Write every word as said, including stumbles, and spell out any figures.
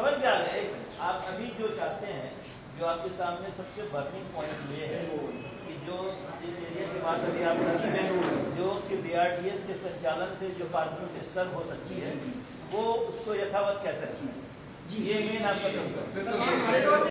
समझ गया है। आप अभी जो चाहते हैं, जो आपके सामने सबसे बर्निंग पॉइंट ये है कि जो इस एरिया की बात अभी आप कर रहे हैं, जो कि बीआरटीएस के संचालन से जो पार्किंग की स्तर हो सकती है, वो उसको यथावत कैसे रखना है, ये मेन आपका